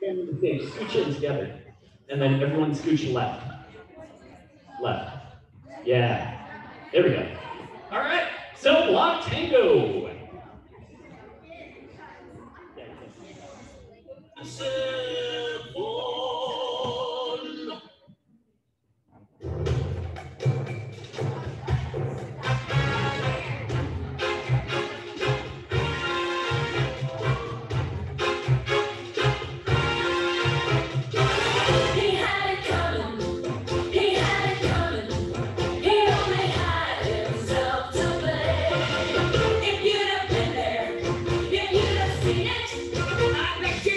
Okay, scooch in together. And then everyone scooch left. Left. Yeah. There we go. All right, cell block tango. I bet you